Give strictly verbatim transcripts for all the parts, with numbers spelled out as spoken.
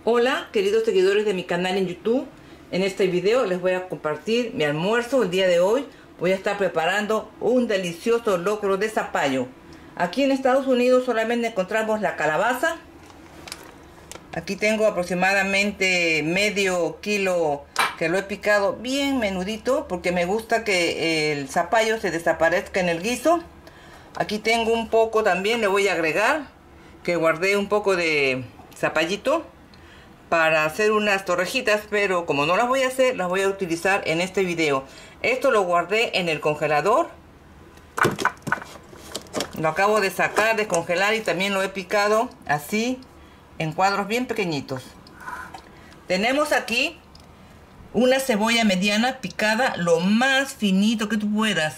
Hola queridos seguidores de mi canal en YouTube. En este video les voy a compartir mi almuerzo. El día de hoy voy a estar preparando un delicioso locro de zapallo. Aquí en Estados Unidos solamente encontramos la calabaza. Aquí tengo aproximadamente medio kilo que lo he picado bien menudito porque me gusta que el zapallo se desaparezca en el guiso. Aquí tengo un poco también, le voy a agregar, que guardé un poco de zapallito para hacer unas torrejitas, pero como no las voy a hacer, las voy a utilizar en este video. Esto lo guardé en el congelador. Lo acabo de sacar, de congelar, y también lo he picado así en cuadros bien pequeñitos. Tenemos aquí una cebolla mediana picada lo más finito que tú puedas.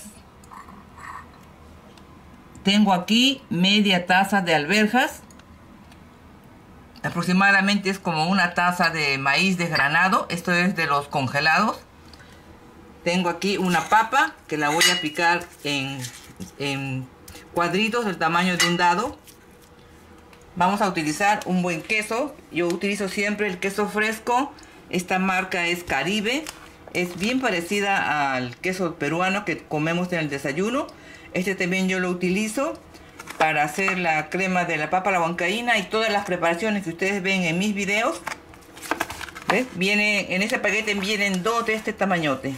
Tengo aquí media taza de alverjas. Aproximadamente es como una taza de maíz desgranado. Esto es de los congelados. Tengo aquí una papa que la voy a picar en, en cuadritos del tamaño de un dado. Vamos a utilizar un buen queso. Yo utilizo siempre el queso fresco. Esta marca es Caribe. Es bien parecida al queso peruano que comemos en el desayuno. Este también yo lo utilizo para hacer la crema de la papa a la huancaína y todas las preparaciones que ustedes ven en mis videos. ¿Ves? Viene, en ese paquete vienen dos de este tamañote.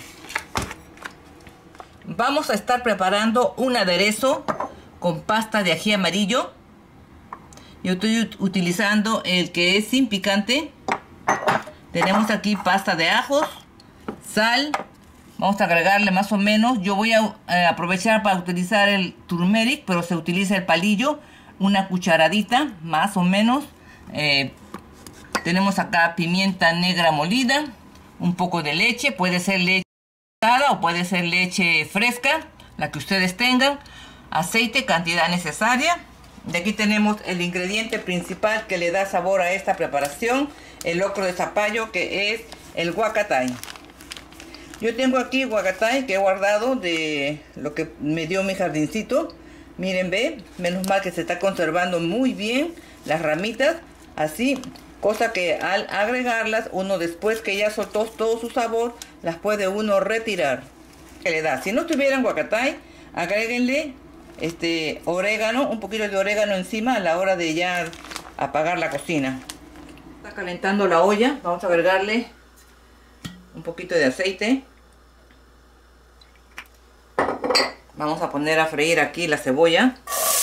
Vamos a estar preparando un aderezo con pasta de ají amarillo. Yo estoy utilizando el que es sin picante. Tenemos aquí pasta de ajos, sal. Vamos a agregarle más o menos. Yo voy a eh, aprovechar para utilizar el turmeric, pero se utiliza el palillo. Una cucharadita, más o menos. Eh, tenemos acá pimienta negra molida. Un poco de leche. Puede ser leche o puede ser leche fresca, la que ustedes tengan. Aceite, cantidad necesaria. De aquí tenemos el ingrediente principal que le da sabor a esta preparación. El locro de zapallo, que es el huacatay. Yo tengo aquí huacatay que he guardado de lo que me dio mi jardincito. Miren, ve, menos mal que se está conservando muy bien las ramitas. Así, cosa que al agregarlas, uno después que ya soltó todo su sabor, las puede uno retirar. Que le da. Si no tuvieran huacatay, agréguenle este orégano, un poquito de orégano encima a la hora de ya apagar la cocina. Está calentando la olla. Vamos a agregarle un poquito de aceite. Vamos a poner a freír aquí la cebolla.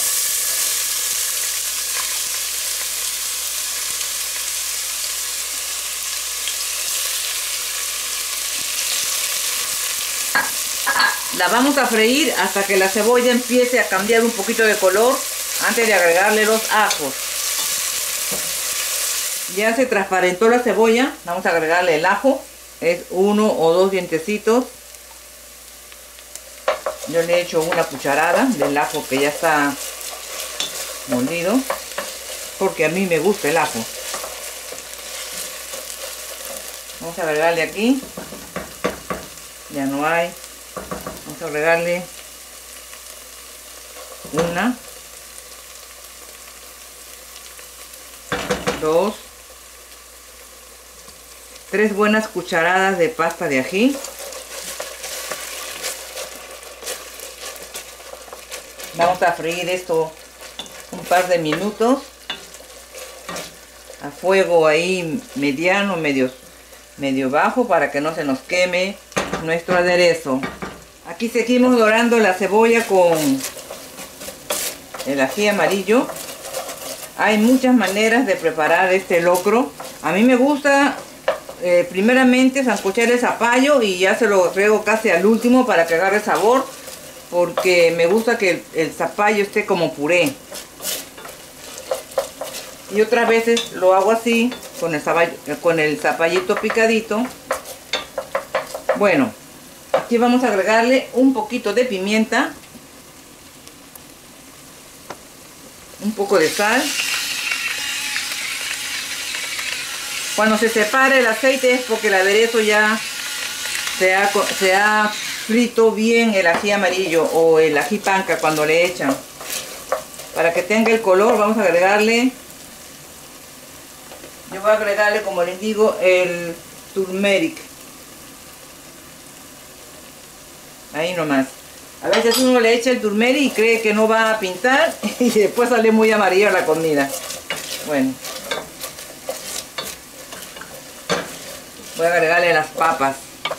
La vamos a freír hasta que la cebolla empiece a cambiar un poquito de color antes de agregarle los ajos. Ya se transparentó la cebolla. Vamos a agregarle el ajo. Es uno o dos dientecitos. Yo le he hecho una cucharada del ajo que ya está molido, porque a mí me gusta el ajo. Vamos a agregarle aquí. Ya no hay. Vamos a agregarle una, dos, tres buenas cucharadas de pasta de ají. Vamos a freír esto un par de minutos a fuego ahí mediano, medio, medio bajo, para que no se nos queme nuestro aderezo. Aquí seguimos dorando la cebolla con el ají amarillo. Hay muchas maneras de preparar este locro. A mí me gusta eh, primeramente sancochar el zapallo y ya se lo riego casi al último para que agarre sabor, porque me gusta que el, el zapallo esté como puré. Y otras veces lo hago así, con el, zapallo, con el zapallito picadito. Bueno, aquí vamos a agregarle un poquito de pimienta, un poco de sal. Cuando se separe el aceite es porque el aderezo ya se ha, se ha frito bien el ají amarillo o el ají panca cuando le echan. Para que tenga el color vamos a agregarle Yo voy a agregarle, como les digo, el turmeric. Ahí nomás. A veces uno le echa el turmeric y cree que no va a pintar y después sale muy amarilla la comida. Bueno. Voy a agregarle las papas.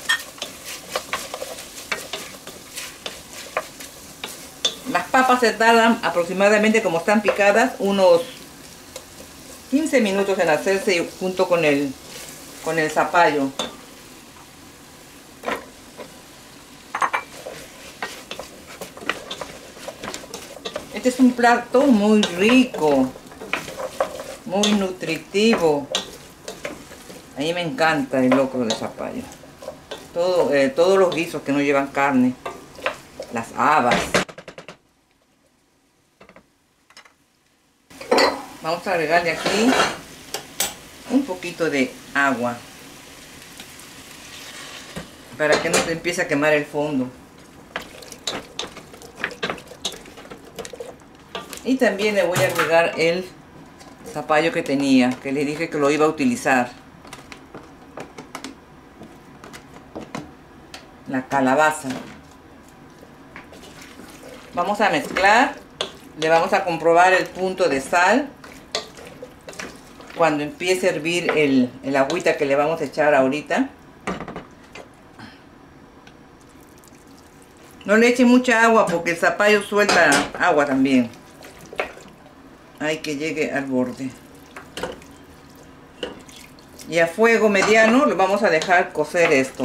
Las papas se tardan aproximadamente, como están picadas, unos quince minutos en hacerse junto con el, con el zapallo. Este es un plato muy rico, muy nutritivo. A mí me encanta el locro de zapallo. Todo, eh, todos los guisos que no llevan carne. Las habas. Vamos a agregarle aquí un poquito de agua para que no se empiece a quemar el fondo. Y también le voy a agregar el zapallo que tenía, que le dije que lo iba a utilizar. La calabaza. Vamos a mezclar. Le vamos a comprobar el punto de sal cuando empiece a hervir el, el agüita que le vamos a echar ahorita. No le eche mucha agua porque el zapallo suelta agua también. Hay que llegue al borde. Y a fuego mediano lo vamos a dejar cocer esto.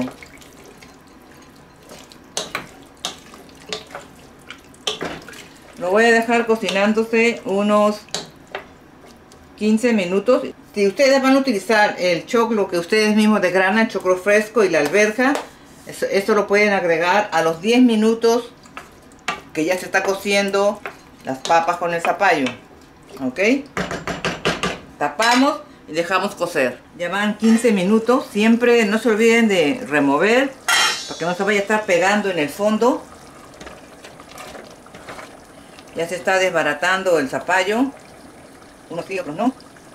Lo voy a dejar cocinándose unos quince minutos. Si ustedes van a utilizar el choclo que ustedes mismos desgranan, el choclo fresco y la alberja, eso, esto lo pueden agregar a los diez minutos que ya se está cociendo las papas con el zapallo. ¿Ok? Tapamos y dejamos cocer. Ya van quince minutos. Siempre no se olviden de remover para que no se vaya a estar pegando en el fondo. Ya se está desbaratando el zapallo. Unos sí, otros no.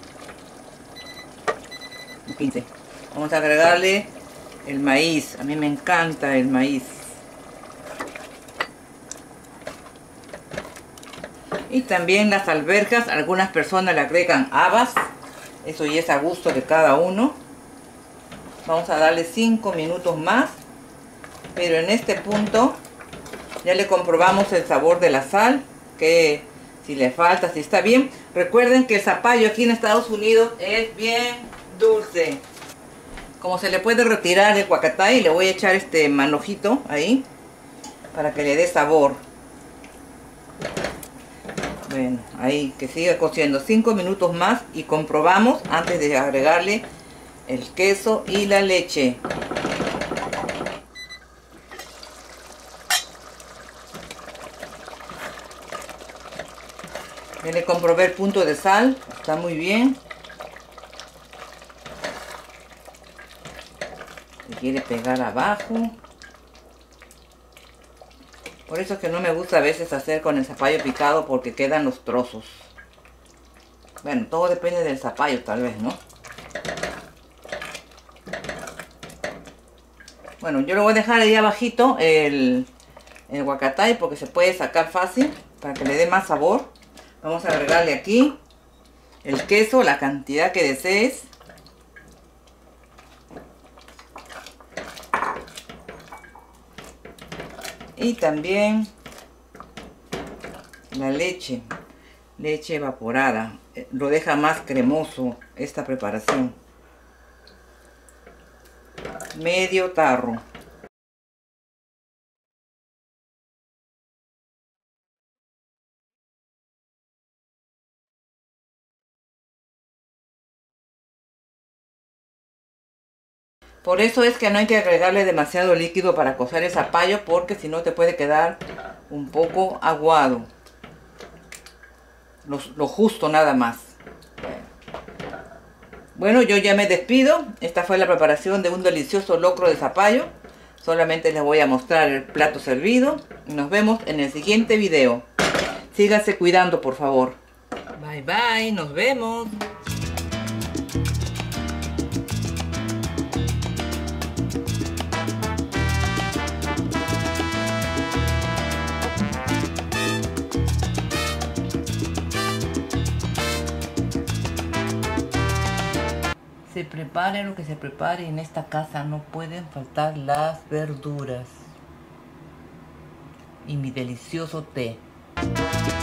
quince. Vamos a agregarle el maíz. A mí me encanta el maíz. Y también las alberjas. Algunas personas le agregan habas. Eso ya es a gusto de cada uno. Vamos a darle cinco minutos más. Pero en este punto ya le comprobamos el sabor de la sal. Que si le falta, si está bien. Recuerden que el zapallo aquí en Estados Unidos es bien dulce. Como se le puede retirar el huacatay, le voy a echar este manojito ahí para que le dé sabor. Bueno, ahí que siga cociendo cinco minutos más y comprobamos antes de agregarle el queso y la leche. Ya le comprobé el punto de sal, está muy bien. Se quiere pegar abajo. Por eso es que no me gusta a veces hacer con el zapallo picado porque quedan los trozos. Bueno, todo depende del zapallo tal vez, ¿no? Bueno, yo lo voy a dejar ahí abajito el, el huacatay porque se puede sacar fácil para que le dé más sabor. Vamos a agregarle aquí el queso, la cantidad que desees. Y también la leche, leche evaporada. Lo deja más cremoso esta preparación. Medio tarro. Por eso es que no hay que agregarle demasiado líquido para cocer el zapallo, porque si no te puede quedar un poco aguado. Lo, lo justo nada más. Bueno, yo ya me despido. Esta fue la preparación de un delicioso locro de zapallo. Solamente les voy a mostrar el plato servido. Nos vemos en el siguiente video. Síganse cuidando, por favor. Bye bye, nos vemos. Se prepare lo que se prepare, en esta casa no pueden faltar las verduras. Y mi delicioso té.